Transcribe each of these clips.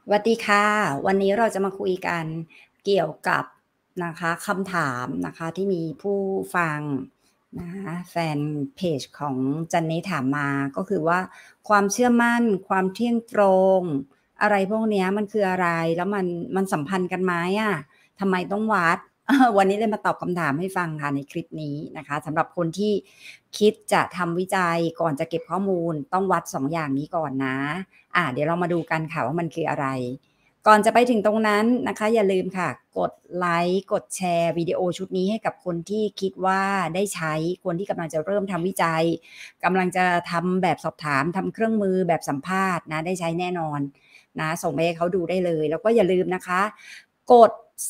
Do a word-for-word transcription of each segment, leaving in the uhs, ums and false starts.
สวัสดีค่ะวันนี้เราจะมาคุยกันเกี่ยวกับนะคะคำถามนะคะที่มีผู้ฟังนะคะแฟนเพจของจันนี้ถามมาก็คือว่าความเชื่อมั่นความเที่ยงตรงอะไรพวกเนี้ยมันคืออะไรแล้วมันมันสัมพันธ์กันไหมอะทำไมต้องวัดวันนี้เลยมาตอบคำถามให้ฟังค่ะในคลิปนี้นะคะสำหรับคนที่คิดจะทำวิจัยก่อนจะเก็บข้อมูลต้องวัดสององอย่างนี้ก่อนนะ อ่าเดี๋ยวเรามาดูกันค่ะว่ามันคืออะไร ก่อนจะไปถึงตรงนั้นนะคะอย่าลืมค่ะกดไลค์กดแชร์วิดีโอชุดนี้ให้กับคนที่คิดว่าได้ใช้คนที่กำลังจะเริ่มทำวิจัยกำลังจะทำแบบสอบถามทำเครื่องมือแบบสัมภาษณ์นะได้ใช้แน่นอนนะส่งไปให้เขาดูได้เลยแล้วก็อย่าลืมนะคะกด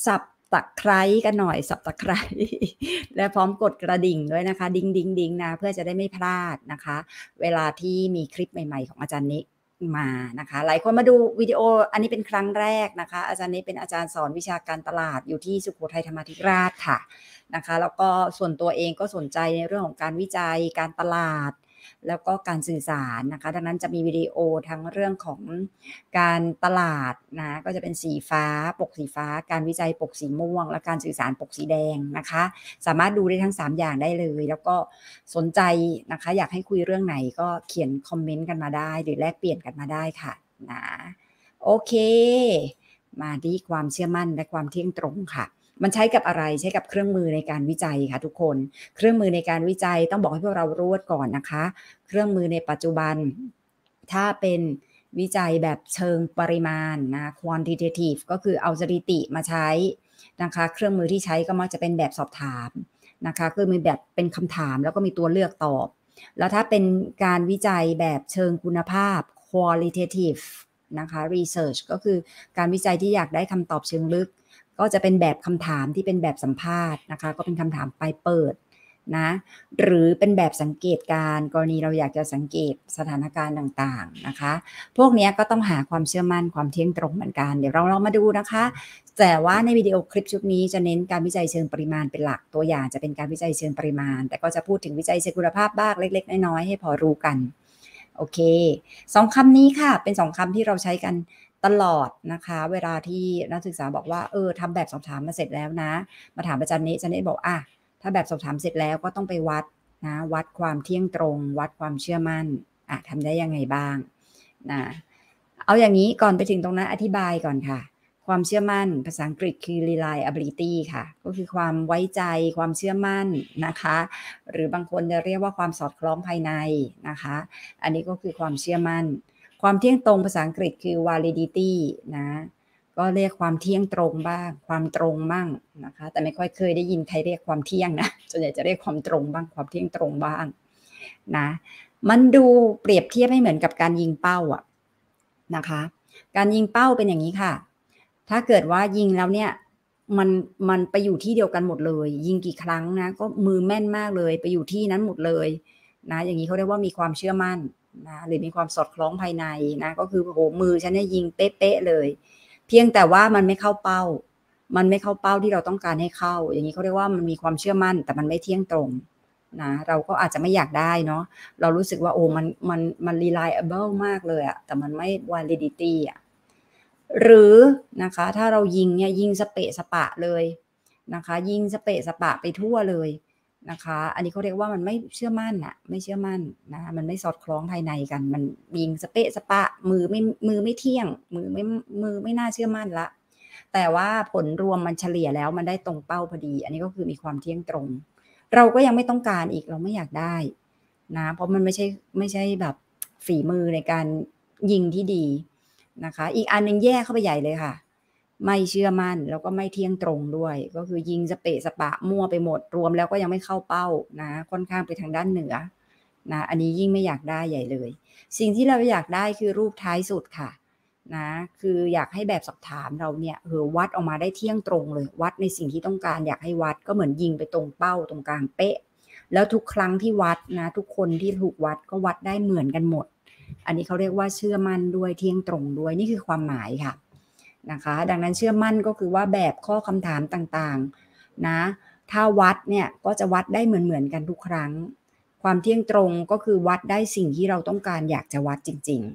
Subscribe กันหน่อย Subscribe และพร้อมกดกระดิ่งด้วยนะคะดิ้งดิ้งดิ้งนะเพื่อจะได้ไม่พลาดนะคะเวลาที่มีคลิปใหม่ๆของอาจารย์นิ มานะคะหลายคนมาดูวิดีโออันนี้เป็นครั้งแรกนะคะอาจารย์นี้เป็นอาจารย์สอนวิชาการตลาดอยู่ที่สุโขทัยธรรมาธิราชค่ะนะคะแล้วก็ส่วนตัวเองก็สนใจในเรื่องของการวิจัยการตลาดแล้วก็การสื่อสารนะคะดังนั้นจะมีวิดีโอทั้งเรื่องของการตลาดนะก็จะเป็นสีฟ้าปกสีฟ้าการวิจัยปกสีม่วงและการสื่อสารปกสีแดงนะคะสามารถดูได้ทั้งสามอย่างได้เลยแล้วก็สนใจนะคะอยากให้คุยเรื่องไหนก็เขียนคอมเมนต์กันมาได้หรือแลกเปลี่ยนกันมาได้ค่ะนะโอเคมาที่ความเชื่อมั่นและความเที่ยงตรงค่ะมันใช้กับอะไรใช้กับเครื่องมือในการวิจัยค่ะทุกคนเครื่องมือในการวิจัยต้องบอกให้พวกเรารู้ก่อนนะคะเครื่องมือในปัจจุบันถ้าเป็นวิจัยแบบเชิงปริมาณนะ quantitative ก็คือเอาสถิติมาใช้นะคะเครื่องมือที่ใช้ก็มักจะเป็นแบบสอบถามนะคะคือมีแบบเป็นคำถามแล้วก็มีตัวเลือกตอบแล้วถ้าเป็นการวิจัยแบบเชิงคุณภาพ qualitative นะคะ research ก็คือการวิจัยที่อยากได้คำตอบเชิงลึกก็จะเป็นแบบคำถามที่เป็นแบบสัมภาษณ์นะคะก็เป็นคำถามปลายเปิดนะหรือเป็นแบบสังเกตการกรณีเราอยากจะสังเกตสถานการณ์ต่างๆนะคะพวกนี้ก็ต้องหาความเชื่อมั่นความเที่ยงตรงเหมือนกันเดี๋ยวเราลองมาดูนะคะแต่ว่าในวิดีโอคลิปชุดนี้จะเน้นการวิจัยเชิงปริมาณเป็นหลักตัวอย่างจะเป็นการวิจัยเชิงปริมาณแต่ก็จะพูดถึงวิจัยเชิงคุณภาพบ้างเล็กๆน้อยๆให้พอรู้กันโอเคสองคำนี้ค่ะเป็นสองคำที่เราใช้กันตลอดนะคะเวลาที่นักศึกษาบอกว่าเออทำแบบสอบถามมาเสร็จแล้วนะมาถามอาจารย์เนอาจารย์เนบอกอ่ะถ้าแบบสอบถามเสร็จแล้วก็ต้องไปวัดนะวัดความเที่ยงตรงวัดความเชื่อมั่นอ่ะทำได้ยังไงบ้างนะเอาอย่างนี้ก่อนไปถึงตรงนั้นอธิบายก่อนค่ะความเชื่อมั่นภาษาอังกฤษคือ reliability ค่ะก็คือความไว้ใจความเชื่อมั่นนะคะหรือบางคนจะเรียกว่าความสอดคล้องภายในนะคะอันนี้ก็คือความเชื่อมั่นความเที่ยงตรงภาษาอังกฤษคือ validity นะก็เรียกความเที่ยงตรงบ้างความตรงบ้างนะคะแต่ไม่ค่อยเคยได้ยินใครเรียกความเที่ยงนะส่วนใหญ่จะเรียกความตรงบ้างความเที่ยงตรงบ้างนะมันดูเปรียบเทียบให้เหมือนกับการยิงเป้าอะนะคะการยิงเป้าเป็นอย่างนี้ค่ะถ้าเกิดว่ายิงแล้วเนี่ยมันมันไปอยู่ที่เดียวกันหมดเลยยิงกี่ครั้งนะก็มือแม่นมากเลยไปอยู่ที่นั้นหมดเลยนะอย่างนี้เขาเรียกว่ามีความเชื่อมั่นนะหรือมีความสอดคล้องภายในนะก็คือโอ้โหมือฉันเนี่ยยิงเป๊ะๆเลยเพียงแต่ว่ามันไม่เข้าเป้ามันไม่เข้าเป้าที่เราต้องการให้เข้าอย่างนี้เขาเรียกว่ามันมีความเชื่อมั่นแต่มันไม่เที่ยงตรงนะเราก็อาจจะไม่อยากได้เนาะเรารู้สึกว่าโอ้มันมันมัน reliable มากเลยอะแต่มันไม่ validity อะหรือนะคะถ้าเรายิงเนี่ยยิงสเปะสปะเลยนะคะยิงสเปะสปะไปทั่วเลยนะคะอันนี้เขาเรียกว่ามันไม่เชื่อมั่นอะไม่เชื่อมั่นนะคะมันไม่สอดคล้องภายในกันมันยิงสเปะสปะมือไม่มือไม่เที่ยงมือไม่มือไม่น่าเชื่อมั่นแล้วแต่ว่าผลรวมมันเฉลี่ยแล้วมันได้ตรงเป้าพอดีอันนี้ก็คือมีความเที่ยงตรงเราก็ยังไม่ต้องการอีกเราไม่อยากได้นะเพราะมันไม่ใช่ไม่ใช่แบบฝีมือในการยิงที่ดีนะคะอีกอันนึงแยกเข้าไปใหญ่เลยค่ะไม่เชื่อมั่นแล้วก็ไม่เที่ยงตรงด้วยก็คือยิงสเปะสปะมั่วไปหมดรวมแล้วก็ยังไม่เข้าเป้านะค่อนข้างไปทางด้านเหนือนะอันนี้ยิ่งไม่อยากได้ใหญ่เลยสิ่งที่เราอยากได้คือรูปท้ายสุดค่ะนะคืออยากให้แบบสอบถามเราเนี่ยเออวัดออกมาได้เที่ยงตรงเลยวัดในสิ่งที่ต้องการอยากให้วัดก็เหมือนยิงไปตรงเป้าตรงกลางเป๊ะแล้วทุกครั้งที่วัดนะทุกคนที่ถูกวัดก็วัดได้เหมือนกันหมดอันนี้เขาเรียกว่าเชื่อมั่นด้วยเที่ยงตรงด้วยนี่คือความหมายค่ะนะคะดังนั้นเชื่อมั่นก็คือว่าแบบข้อคำถามต่างๆนะถ้าวัดเนี่ยก็จะวัดได้เหมือนๆกันทุกครั้งความเที่ยงตรงก็คือวัดได้สิ่งที่เราต้องการอยากจะวัดจริง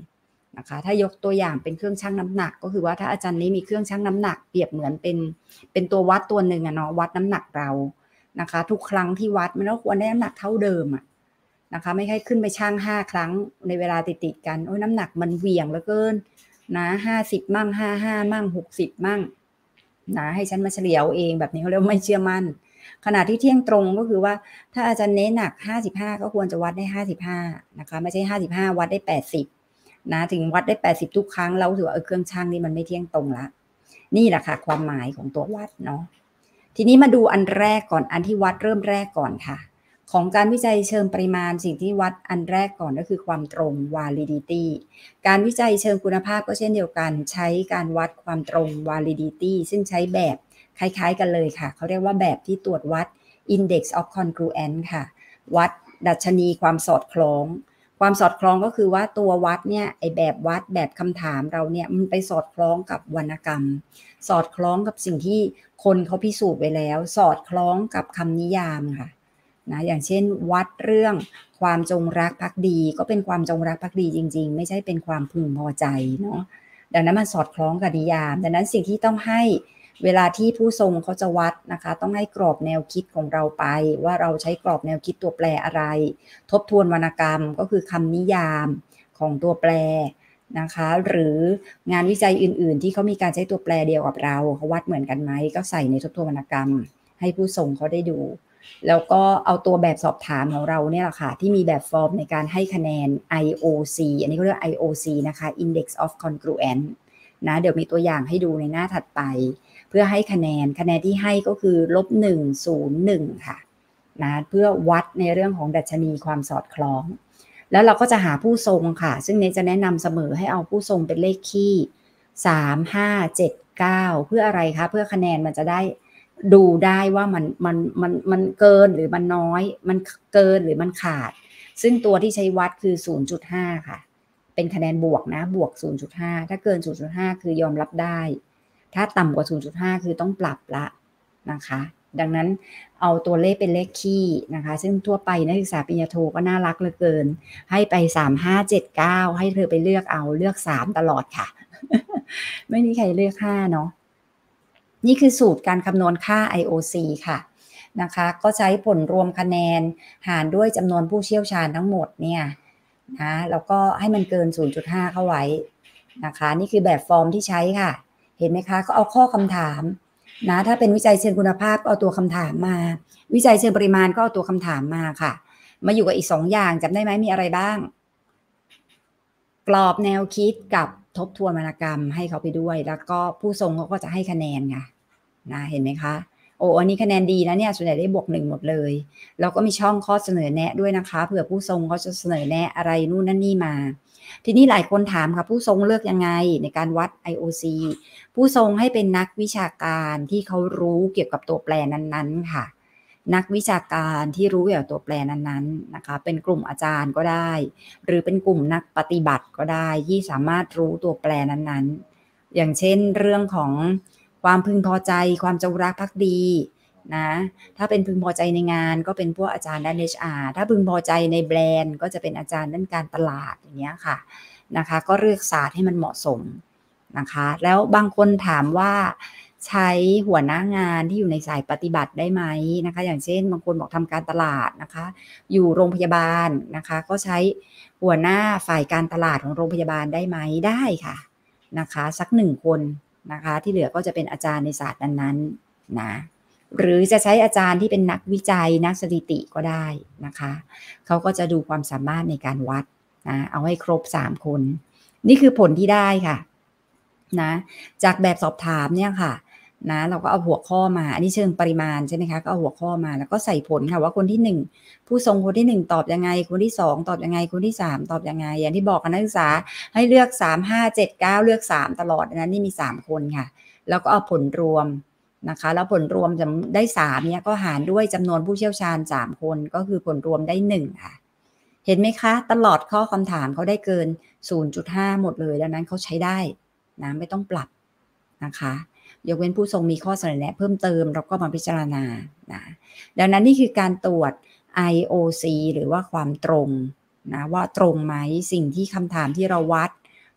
นะคะถ้ายกตัวอย่างเป็นเครื่องชั่งน้ำหนักก็คือว่าถ้าอาจารย์นี้มีเครื่องชั่งน้ำหนักเปรียบเหมือนเป็นเป็นตัววัดตัวหนึ่งอะเนาะวัดน้ำหนักเรานะคะทุกครั้งที่วัดมันก็ควรได้น้ำหนักเท่าเดิมอะนะคะไม่ใช่ขึ้นไปชั่งห้าครั้งในเวลาติดๆกันโอ้ยน้ำหนักมันเหวี่ยงเหลือเกินนะห้าสิบมั่งห้าห้ามั่งหกสิบมั่งนะให้ฉันมาเฉลี่ยเอาเองแบบนี้เขาเรียกไม่เชื่อมั่นขณะที่เที่ยงตรงก็คือว่าถ้าอาจารย์เน้นหนักห้าสิบห้าก็ควรจะวัดได้ห้าสิบห้านะคะไม่ใช่ห้าสิบห้าวัดได้แปดสิบนะถึงวัดได้แปดสิบทุกครั้งเราถือว่าเออเครื่องชั่งนี่มันไม่เที่ยงตรงละนี่แหละค่ะความหมายของตัววัดเนาะทีนี้มาดูอันแรกก่อนอันที่วัดเริ่มแรกก่อนค่ะของการวิจัยเชิงปริมาณสิ่งที่วัดอันแรกก่อนก็คือความตรง validity การวิจัยเชิงคุณภาพก็เช่นเดียวกันใช้การวัดความตรง validity ซึ่งใช้แบบคล้ายๆกันเลยค่ะเขาเรียกว่าแบบที่ตรวจวัด index of congruence ค่ะวัดดัชนีความสอดคล้องความสอดคล้องก็คือว่าตัววัดเนี่ยไอแบบวัดแบบคำถามเราเนี่ยมันไปสอดคล้องกับวรรณกรรมสอดคล้องกับสิ่งที่คนเขาพิสูจน์ไว้แล้วสอดคล้องกับคำนิยามค่ะนะอย่างเช่นวัดเรื่องความจงรักภักดีก็เป็นความจงรักภักดีจริงๆไม่ใช่เป็นความพึงพอใจเนาะดังนั้นมันสอดคล้องกับนิยามดังนั้นสิ่งที่ต้องให้เวลาที่ผู้ทรงเขาจะวัดนะคะต้องให้กรอบแนวคิดของเราไปว่าเราใช้กรอบแนวคิดตัวแปรอะไรทบทวนวรรณกรรมก็คือคำนิยามของตัวแปรนะคะหรืองานวิจัยอื่นๆที่เขามีการใช้ตัวแปรเดียวกับเราเขาวัดเหมือนกันไหมก็ใส่ในทบทวนวรรณกรรมให้ผู้ทรงเขาได้ดูแล้วก็เอาตัวแบบสอบถามของเราเนี่ยแหละค่ะที่มีแบบฟอร์มในการให้คะแนน ไอ โอ ซี อันนี้เขาเรียก ไอ โอ ซี นะคะ Index of Congruence นะเดี๋ยวมีตัวอย่างให้ดูในหน้าถัดไปเพื่อให้คะแนนคะแนนที่ให้ก็คือลบหนึ่งศูนย์หนึ่งค่ะนะเพื่อวัดในเรื่องของดัชนีความสอดคล้องแล้วเราก็จะหาผู้ทรงค่ะซึ่งเนจะแนะนำเสมอให้เอาผู้ทรงเป็นเลขคี่สามห้าเจ็ดเก้าเพื่ออะไรคะเพื่อคะแนนมันจะได้ดูได้ว่ามันมันมันมันเกินหรือมันน้อยมันเกินหรือมันขาดซึ่งตัวที่ใช้วัดคือ ศูนย์จุดห้า ค่ะเป็นคะแนนบวกนะบวก ศูนย์จุดห้า ถ้าเกิน ศูนย์จุดห้า คือยอมรับได้ถ้าต่ำกว่า ศูนย์จุดห้า คือต้องปรับละนะคะดังนั้นเอาตัวเลขเป็นเลขคี่นะคะซึ่งทั่วไปนักศึกษาปริญญาโทก็น่ารักเหลือเกินให้ไปสาม ห้า เจ็ด เก้าให้เธอไปเลือกเอาเลือกสามตลอดค่ะ ไม่มีใครเลือกห้าเนาะนี่คือสูตรการคำนวณค่า ไอ โอ ซี ค่ะนะคะก็ใช้ผลรวมคะแนนหารด้วยจำนวนผู้เชี่ยวชาญทั้งหมดเนี่ยนะแล้วก็ให้มันเกิน ศูนย์จุดห้า เข้าไว้นะคะนี่คือแบบฟอร์มที่ใช้ค่ะเห็นไหมคะก็เอาข้อคำถามนะถ้าเป็นวิจัยเชิงคุณภาพก็เอาตัวคำถามมาวิจัยเชิงปริมาณก็เอาตัวคำถามมาค่ะมาอยู่กับอีกสองอย่างจำได้ไหมมีอะไรบ้างกรอบแนวคิดกับทบทวนวรรณกรรมให้เขาไปด้วยแล้วก็ผู้ทรงเขาก็จะให้คะแนนค่ะนะเห็นไหมคะโอ้อันนี้คะแนนดีนะเนี่ยส่วนใหญ่ได้บวกหนึ่งหมดเลยแล้วก็มีช่องข้อเสนอแนะด้วยนะคะเผื่อผู้ทรงเขาจะเสนอแนะอะไรนู่นนั่นนี่มาทีนี้หลายคนถามค่ะผู้ทรงเลือกยังไงในการวัด ไอ โอ ซี ผู้ทรงให้เป็นนักวิชาการที่เขารู้เกี่ยวกับตัวแปรนั้นๆค่ะนักวิชาการที่รู้เกี่ยวกับตัวแปรนั้นๆนะคะเป็นกลุ่มอาจารย์ก็ได้หรือเป็นกลุ่มนักปฏิบัติก็ได้ที่สามารถรู้ตัวแปรนั้นๆอย่างเช่นเรื่องของความพึงพอใจความจงรักภักดีนะถ้าเป็นพึงพอใจในงานก็เป็นพวกอาจารย์ด้าน เอช อาร์ ถ้าพึงพอใจในแบรนด์ก็จะเป็นอาจารย์ด้านการตลาดอย่างเงี้ยค่ะนะคะก็เลือกศาสตร์ให้มันเหมาะสมนะคะแล้วบางคนถามว่าใช้หัวหน้างานที่อยู่ในสายปฏิบัติได้ไหมนะคะอย่างเช่นบางคนบอกทำการตลาดนะคะอยู่โรงพยาบาลนะคะก็ใช้หัวหน้าฝ่ายการตลาดของโรงพยาบาลได้ไหมได้ค่ะนะคะสักหนึ่งคนนะคะที่เหลือก็จะเป็นอาจารย์ในศาสตร์นั้นๆนะหรือจะใช้อาจารย์ที่เป็นนักวิจัยนักสถิติก็ได้นะคะเขาก็จะดูความสามารถในการวัดนะเอาให้ครบสามคนนี่คือผลที่ได้ค่ะนะจากแบบสอบถามเนี่ยค่ะนะเราก็เอาหัวข้อมาอันนี้เชิงปริมาณใช่ไหมคะก็เอาหัวข้อมาแล้วก็ใส่ผลค่ะว่าคนที่หนึ่งผู้ทรงคนที่หนึ่งตอบยังไงคนที่สองตอบยังไงคนที่สามตอบยังไงอย่างที่บอกกับนักศึกษาให้เลือกสาม ห้า เจ็ด เก้าเลือกสามตลอดนั้นนี่มีสามคนค่ะแล้วก็เอาผลรวมนะคะแล้วผลรวมจะได้สามเนี่ยก็หารด้วยจำนวนผู้เชี่ยวชาญสามคนก็คือผลรวมได้หนึ่งค่ะเห็นไหมคะตลอดข้อคำถามเขาได้เกิน ศูนย์จุดห้า หมดเลยดังนั้นเขาใช้ได้นะไม่ต้องปรับนะคะยกเว้นผู้ทรงมีข้อเสนอแนะเพิ่มเติมเราก็มาพิจารณานะดังนั้นนี่คือการตรวจ ไอ โอ ซี หรือว่าความตรงนะว่าตรงไหมสิ่งที่คำถามที่เราวัด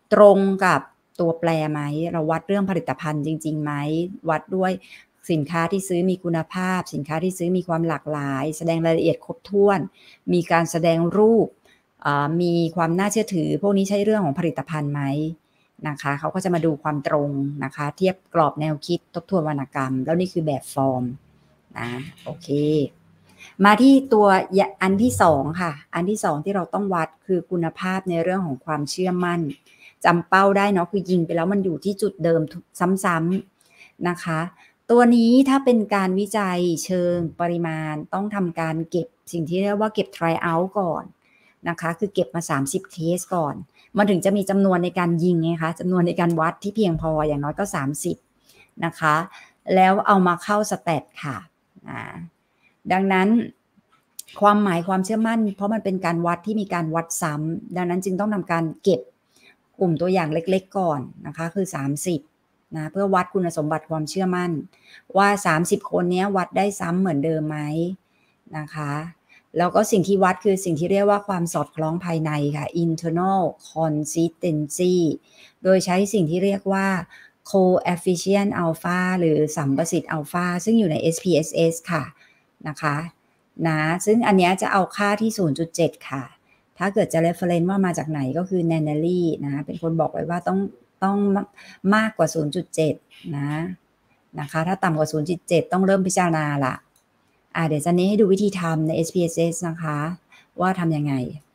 ตรงกับตัวแปรไหมเราวัดเรื่องผลิตภัณฑ์จริงๆไหมวัดด้วยสินค้าที่ซื้อมีคุณภาพสินค้าที่ซื้อมีความหลากหลายแสดงรายละเอียดครบถ้วนมีการแสดงรูปมีความน่าเชื่อถือพวกนี้ใช่เรื่องของผลิตภัณฑ์ไหมนะคะเขาก็จะมาดูความตรงนะคะเทียบกรอบแนวคิดทบทวนวรรณกรรมแล้วนี่คือแบบฟอร์มนะโอเคมาที่ตัวอันที่สองค่ะอันที่สองที่เราต้องวัดคือคุณภาพในเรื่องของความเชื่อมั่นจำเป้าได้เนาะคือยิงไปแล้วมันอยู่ที่จุดเดิมซ้ำๆนะคะตัวนี้ถ้าเป็นการวิจัยเชิงปริมาณต้องทำการเก็บสิ่งที่เรียกว่าเก็บ try out ก่อนนะคะคือเก็บมาสามสิบเคสก่อนมันถึงจะมีจำนวนในการยิงไงคะจำนวนในการวัดที่เพียงพออย่างน้อยก็สามสิบนะคะแล้วเอามาเข้าสแตทค่ะอ่าดังนั้นความหมายความเชื่อมั่นเพราะมันเป็นการวัดที่มีการวัดซ้ำดังนั้นจึงต้องทำการเก็บกลุ่มตัวอย่างเล็กๆก่อนนะคะคือสามสิบนะเพื่อวัดคุณสมบัติความเชื่อมั่นว่าสามสิบคนนี้วัดได้ซ้ำเหมือนเดิมไหมนะคะแล้วก็สิ่งที่วัดคือสิ่งที่เรียกว่าความสอดคล้องภายในค่ะ internal consistency โดยใช้สิ่งที่เรียกว่า coefficient alpha หรือสัมประสิทธิ์ alpha ซึ่งอยู่ใน เอส พี เอส เอส ค่ะนะคะนะซึ่งอันนี้จะเอาค่าที่ ศูนย์จุดเจ็ด ค่ะถ้าเกิดจะ reference ว่ามาจากไหนก็คือ Nanelli นะเป็นคนบอกไว้ว่าต้องต้องมากกว่า ศูนย์จุดเจ็ด นะนะคะถ้าต่ำกว่า ศูนย์จุดเจ็ด ต้องเริ่มพิจารณาละอ่าเดี๋ยวจะนี้ให้ดูวิธีทำใน เอส พี เอส เอส นะคะว่าทำยังไง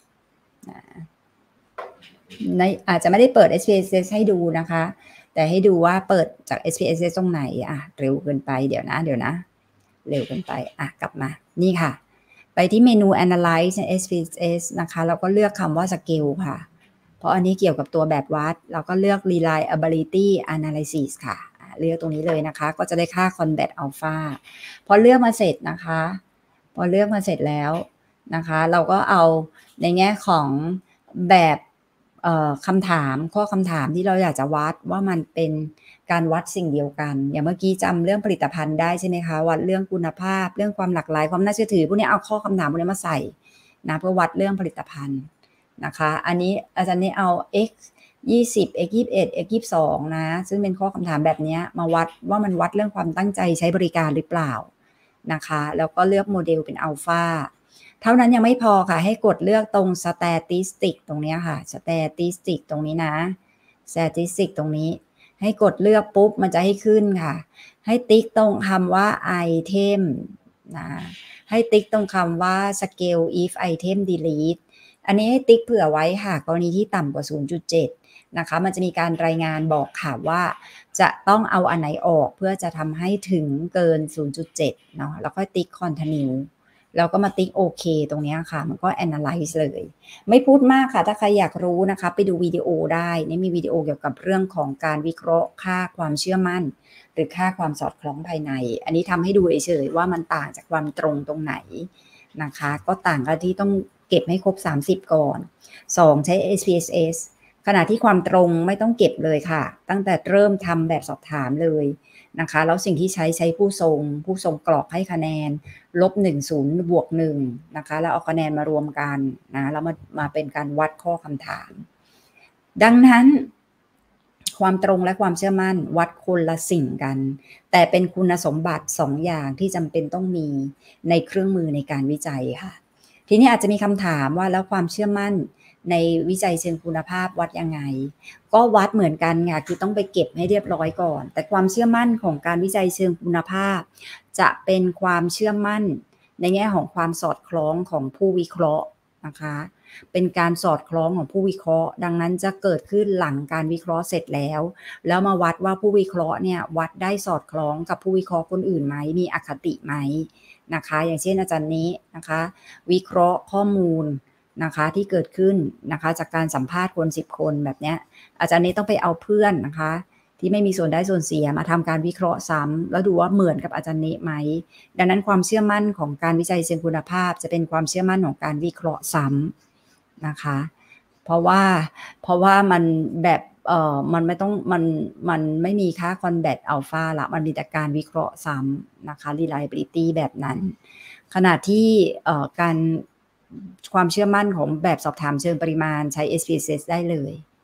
ในอาจจะไม่ได้เปิด เอส พี เอส เอส ให้ดูนะคะแต่ให้ดูว่าเปิดจาก เอส พี เอส เอส ตรงไหนอ่ะเร็วเกินไปเดี๋ยวนะเดี๋ยวนะเร็วเกินไปอ่ะกลับมานี่ค่ะไปที่เมนู analyze ใน เอส พี เอส เอส นะคะแล้วก็เลือกคำว่า scale ค่ะเพราะอันนี้เกี่ยวกับตัวแบบวัดเราก็เลือก reliability analysis ค่ะเลือกตรงนี้เลยนะคะก็จะได้ค่า combat alpha พอเลือกมาเสร็จนะคะพอเลือกมาเสร็จแล้วนะคะเราก็เอาในแง่ของแบบคำถามข้อคำถามที่เราอยากจะวัดว่ามันเป็นการวัดสิ่งเดียวกันอย่างเมื่อกี้จำเรื่องผลิตภัณฑ์ได้ใช่ไหมคะวัดเรื่องคุณภาพเรื่องความหลากหลายความน่าเชื่อถือพวกนี้เอาข้อคำถามพวกนี้มาใส่นะเพื่อวัดเรื่องผลิตภัณฑ์นะคะอันนี้อาจารย์นี่เอา x ยี่สิบ x ยี่สิบเอ็ด x ยี่สิบสองนะซึ่งเป็นข้อคำถามแบบนี้มาวัดว่ามันวัดเรื่องความตั้งใจใช้บริการหรือเปล่านะคะแล้วก็เลือกโมเดลเป็นอัลฟาเท่านั้นยังไม่พอค่ะให้กดเลือกตรง statistic ตรงนี้ค่ะ statistic ตรงนี้นะ statistic ตรงนี้ให้กดเลือกปุ๊บมันจะให้ขึ้นค่ะให้ติ๊กตรงคำว่า item นะให้ติ๊กตรงคำว่า scale if item delete อันนี้ให้ติ๊กเผื่อไว้ค่ะกรณีที่ต่ำกว่า ศูนย์จุดเจ็ด นะคะมันจะมีการรายงานบอกค่ะว่าจะต้องเอาอันไหนออกเพื่อจะทำให้ถึงเกิน ศูนย์จุดเจ็ด เนาะแล้วก็ติ๊ก continue แล้วก็มาติ๊กโอเคตรงนี้ค่ะมันก็ analyze เลยไม่พูดมากค่ะถ้าใครอยากรู้นะคะไปดูวิดีโอได้นี่มีวิดีโอเกี่ยวกับเรื่องของการวิเคราะห์ค่าความเชื่อมั่นหรือค่าความสอดคล้องภายในอันนี้ทำให้ดูเฉยๆว่ามันต่างจากความตรงตรงไหนนะคะก็ต่างกันที่ต้องเก็บให้ครบสามสิบก่อนสองใช้ เอส พี เอส เอส ขณะที่ความตรงไม่ต้องเก็บเลยค่ะตั้งแต่เริ่มทำแบบสอบถามเลยนะคะแล้วสิ่งที่ใช้ใช้ผู้ทรงผู้ทรงกรอกให้คะแนนลบหนึ่งศูนย์บวกหนึ่งนะคะแล้วเอาคะแนนมารวมกันนะแล้วมามาเป็นการวัดข้อคำถามดังนั้นความตรงและความเชื่อมั่นวัดคนละสิ่งกันแต่เป็นคุณสมบัติสองอย่างที่จำเป็นต้องมีในเครื่องมือในการวิจัยค่ะทีนี้อาจจะมีคำถามว่าแล้วความเชื่อมั่นในวิจัยเชิงคุณภาพวัดยังไงก็วัดเหมือนกันค่ะคือต้องไปเก็บให้เรียบร้อยก่อนแต่ความเชื่อมั่นของการวิจัยเชิงคุณภาพจะเป็นความเชื่อมั่นในแง่ของความสอดคล้องของผู้วิเคราะห์นะคะเป็นการสอดคล้องของผู้วิเคราะห์ดังนั้นจะเกิดขึ้นหลังการวิเคราะห์เสร็จแล้วแล้วมาวัดว่าผู้วิเคราะห์เนี่ยวัดได้สอดคล้องกับผู้วิเคราะห์คนอื่นไหมมีอคติไหมนะคะอย่างเช่นอาจารย์นี้นะคะวิเคราะห์ข้อมูลนะคะที่เกิดขึ้นนะคะจากการสัมภาษณ์คนสิบคนแบบเนี้ยอาจารย์นี้ต้องไปเอาเพื่อนนะคะที่ไม่มีส่วนได้ส่วนเสียมาทำการวิเคราะห์ซ้ำแล้วดูว่าเหมือนกับอาจารย์นี้ไหมดังนั้นความเชื่อมั่นของการวิจัยเชิงคุณภาพจะเป็นความเชื่อมั่นของการวิเคราะห์ซ้ำนะคะเพราะว่าเพราะว่ามันแบบเอ่อมันไม่ต้องมันมันไม่มีค่า combat alpha ละมันมีแต่การวิเคราะห์ซ้ำนะคะ reliability แบบนั้นขณะที่เอ่อการความเชื่อมั่นของแบบสอบถามเชิงปริมาณใช้ เอส พี เอส เอส ได้เลย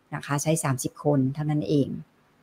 นะคะใช้สามสิบคนเท่านั้นเอง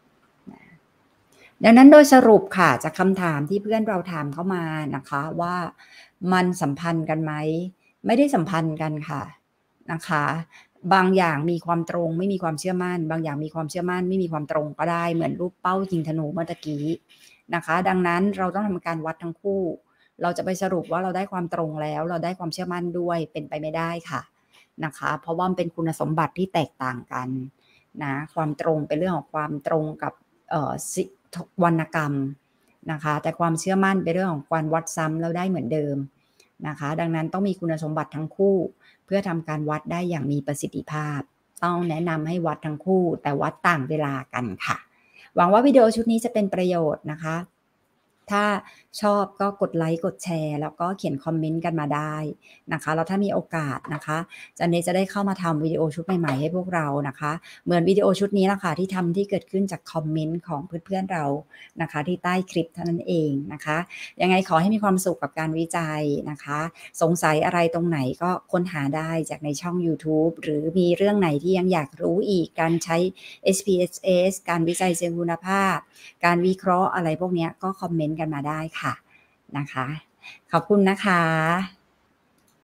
ดังนั้นโดยสรุปค่ะจากคำถามที่เพื่อนเราถามเข้ามานะคะว่ามันสัมพันธ์กันไหมไม่ได้สัมพันธ์กันค่ะนะคะบางอย่างมีความตรงไม่มีความเชื่อมั่นบางอย่างมีความเชื่อมั่นไม่มีความตรงก็ได้เหมือนรูปเป้ายิงธนูเมื่อตะกี้นะคะดังนั้นเราต้องทำการวัดทั้งคู่เราจะไปสรุปว่าเราได้ความตรงแล้วเราได้ความเชื่อมั่นด้วยเป็นไปไม่ได้ค่ะนะคะเพราะว่ามันเป็นคุณสมบัติที่แตกต่างกันนะความตรงเป็นเรื่องของความตรงกับเอ่อวรรณกรรมนะคะแต่ความเชื่อมั่นเป็นเรื่องของการวัดซ้ำแล้วได้เหมือนเดิมนะคะดังนั้นต้องมีคุณสมบัติทั้งคู่เพื่อทำการวัดได้อย่างมีประสิทธิภาพต้องแนะนำให้วัดทั้งคู่แต่วัดต่างเวลากันค่ะหวังว่าวิดีโอชุดนี้จะเป็นประโยชน์นะคะถ้าชอบก็กดไลค์กดแชร์แล้วก็เขียนคอมเมนต์กันมาได้นะคะแล้วถ้ามีโอกาสนะคะจันเนจะได้เข้ามาทำวิดีโอชุดใหม่ๆให้พวกเรานะคะเหมือนวิดีโอชุดนี้ละค่ะที่ทำที่เกิดขึ้นจากคอมเมนต์ของเพื่อนๆเรานะคะที่ใต้คลิปเท่านั้นเองนะคะยังไงขอให้มีความสุขกับการวิจัยนะคะสงสัยอะไรตรงไหนก็ค้นหาได้จากในช่อง YouTube หรือมีเรื่องไหนที่ยังอยากรู้อีกการใช้ เอส พี เอส เอส การวิจัยเชิงคุณภาพการวิเคราะห์อะไรพวกนี้ก็คอมเมนต์กันมาได้ค่ะนะคะขอบคุณนะคะ